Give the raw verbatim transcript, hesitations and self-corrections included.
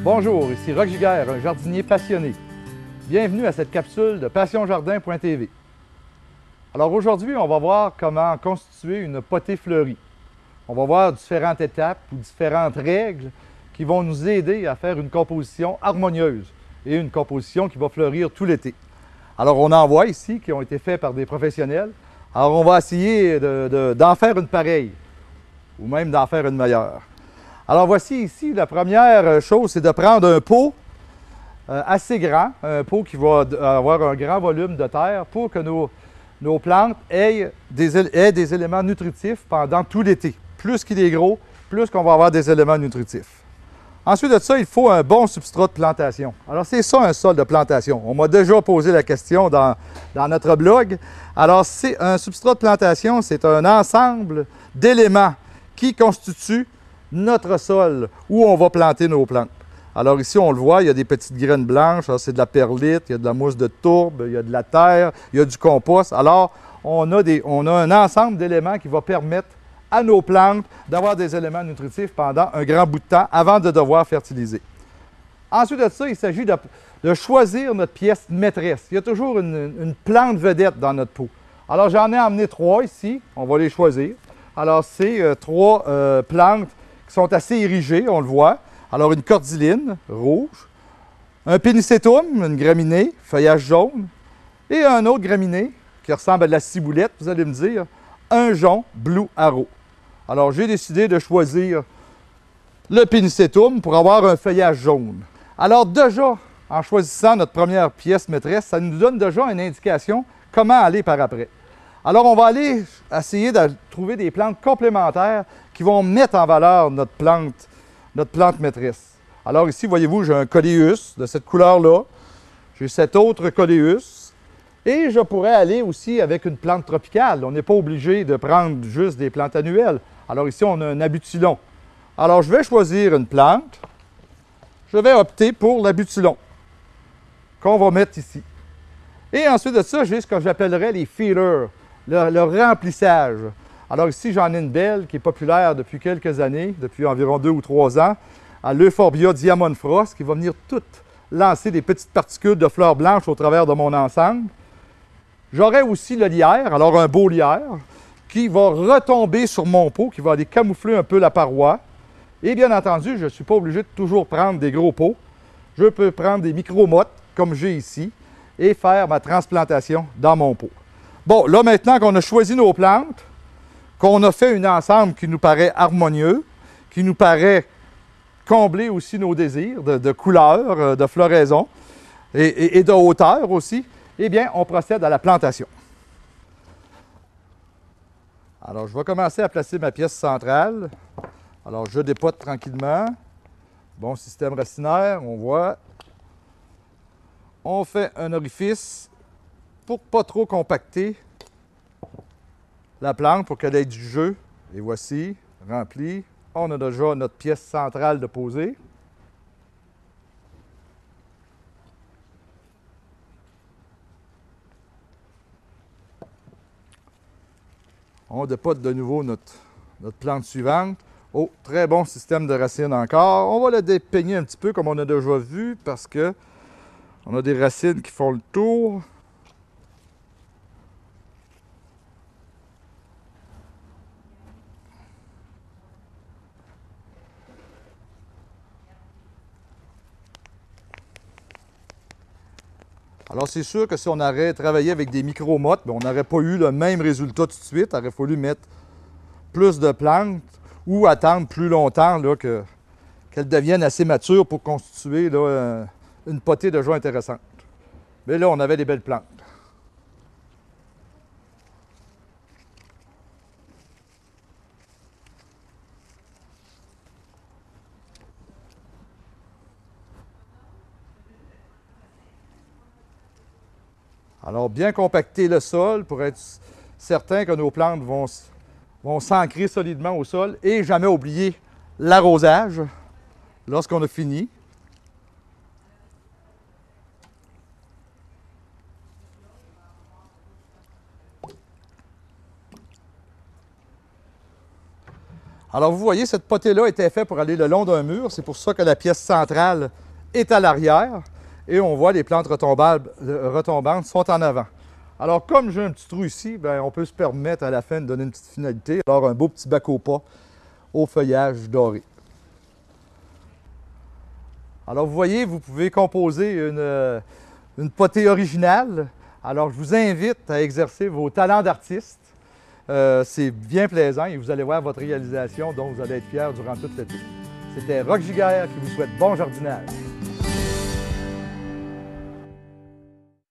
Bonjour, ici Roch Giguère, un jardinier passionné. Bienvenue à cette capsule de passion jardin point t v. Alors aujourd'hui, on va voir comment constituer une potée fleurie. On va voir différentes étapes ou différentes règles qui vont nous aider à faire une composition harmonieuse et une composition qui va fleurir tout l'été. Alors on en voit ici qui ont été faits par des professionnels. Alors on va essayer de, de, d'en faire une pareille ou même d'en faire une meilleure. Alors voici ici, la première chose, c'est de prendre un pot euh, assez grand, un pot qui va avoir un grand volume de terre pour que nos, nos plantes aient des, aient des éléments nutritifs pendant tout l'été. Plus qu'il est gros, plus qu'on va avoir des éléments nutritifs. Ensuite de ça, il faut un bon substrat de plantation. Alors c'est ça un sol de plantation. On m'a déjà posé la question dans, dans notre blog. Alors c'est un substrat de plantation, c'est un ensemble d'éléments qui constituent notre sol où on va planter nos plantes. Alors ici, on le voit, il y a des petites graines blanches, c'est de la perlite, il y a de la mousse de tourbe, il y a de la terre, il y a du compost. Alors, on a, des, on a un ensemble d'éléments qui va permettre à nos plantes d'avoir des éléments nutritifs pendant un grand bout de temps avant de devoir fertiliser. Ensuite de ça, il s'agit de, de choisir notre pièce maîtresse. Il y a toujours une, une plante vedette dans notre pot. Alors, j'en ai emmené trois ici, on va les choisir. Alors, c'est euh, trois euh, plantes qui sont assez érigées, on le voit. Alors, une cordyline rouge, un pénicétum, une graminée, feuillage jaune, et un autre graminé qui ressemble à de la ciboulette, vous allez me dire, un jonc Blue Arrow. Alors, j'ai décidé de choisir le pénicétum pour avoir un feuillage jaune. Alors, déjà, en choisissant notre première pièce maîtresse, ça nous donne déjà une indication comment aller par après. Alors, on va aller essayer de trouver des plantes complémentaires qui vont mettre en valeur notre plante, notre plante maîtresse. Alors ici, voyez-vous, j'ai un coléus de cette couleur-là. J'ai cet autre coléus. Et je pourrais aller aussi avec une plante tropicale. On n'est pas obligé de prendre juste des plantes annuelles. Alors ici, on a un abutulon. Alors, je vais choisir une plante. Je vais opter pour l'abutulon qu'on va mettre ici. Et ensuite de ça, j'ai ce que j'appellerais les feelers, le, le remplissage. Alors ici, j'en ai une belle qui est populaire depuis quelques années, depuis environ deux ou trois ans, à l'Euphorbia Diamond Frost, qui va venir toute lancer des petites particules de fleurs blanches au travers de mon ensemble. J'aurai aussi le lierre, alors un beau lierre, qui va retomber sur mon pot, qui va aller camoufler un peu la paroi. Et bien entendu, je ne suis pas obligé de toujours prendre des gros pots. Je peux prendre des micro-mottes, comme j'ai ici, et faire ma transplantation dans mon pot. Bon, là maintenant qu'on a choisi nos plantes, qu'on a fait un ensemble qui nous paraît harmonieux, qui nous paraît combler aussi nos désirs de, de couleur, de floraison et, et, et de hauteur aussi, eh bien, on procède à la plantation. Alors, je vais commencer à placer ma pièce centrale. Alors, je dépote tranquillement. Bon système racinaire, on voit. On fait un orifice pour ne pas trop compacter la plante pour qu'elle ait du jeu. Et voici, rempli. On a déjà notre pièce centrale de posée. On dépote de nouveau notre, notre plante suivante. Oh, très bon système de racines encore. On va le dépeigner un petit peu comme on a déjà vu parce que on a des racines qui font le tour. Alors, c'est sûr que si on aurait travaillé avec des micro-mottes, on n'aurait pas eu le même résultat tout de suite. Il aurait fallu mettre plus de plantes ou attendre plus longtemps là, que, qu'elles deviennent assez matures pour constituer là, une potée de joie intéressante. Mais là, on avait des belles plantes. Alors, bien compacter le sol pour être certain que nos plantes vont, vont s'ancrer solidement au sol et jamais oublier l'arrosage lorsqu'on a fini. Alors vous voyez, cette potée-là était faite pour aller le long d'un mur. C'est pour ça que la pièce centrale est à l'arrière. Et on voit les plantes retombantes, retombantes sont en avant. Alors comme j'ai un petit trou ici, bien, on peut se permettre à la fin de donner une petite finalité. Alors un beau petit bacopa au feuillage doré. Alors vous voyez, vous pouvez composer une, une potée originale. Alors je vous invite à exercer vos talents d'artiste. Euh, c'est bien plaisant et vous allez voir votre réalisation dont vous allez être fiers durant toute l'été. C'était Roch Giguère qui vous souhaite bon jardinage.